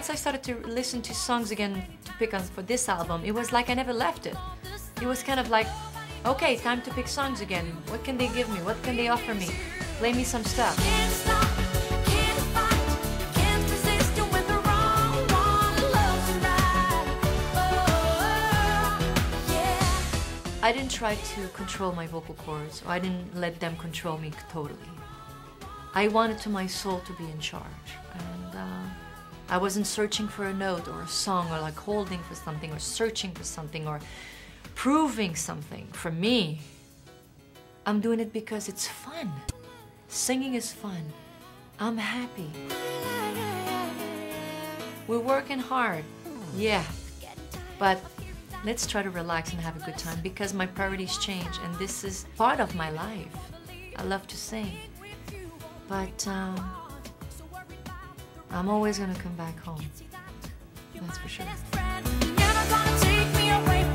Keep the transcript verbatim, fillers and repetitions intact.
once I started to listen to songs again to pick on for this album, it was like I never left it. It was kind of like, okay, time to pick songs again. What can they give me? What can they offer me? Play me some stuff. I didn't try to control my vocal cords, or I didn't let them control me totally. I wanted to my soul to be in charge, and uh, I wasn't searching for a note or a song, or like holding for something, or searching for something, or proving something. For me, I'm doing it because it's fun. Singing is fun. I'm happy. We're working hard, yeah, but let's try to relax and have a good time, because my priorities change, and this is part of my life. I love to sing, but um, I'm always gonna come back home. That's for sure.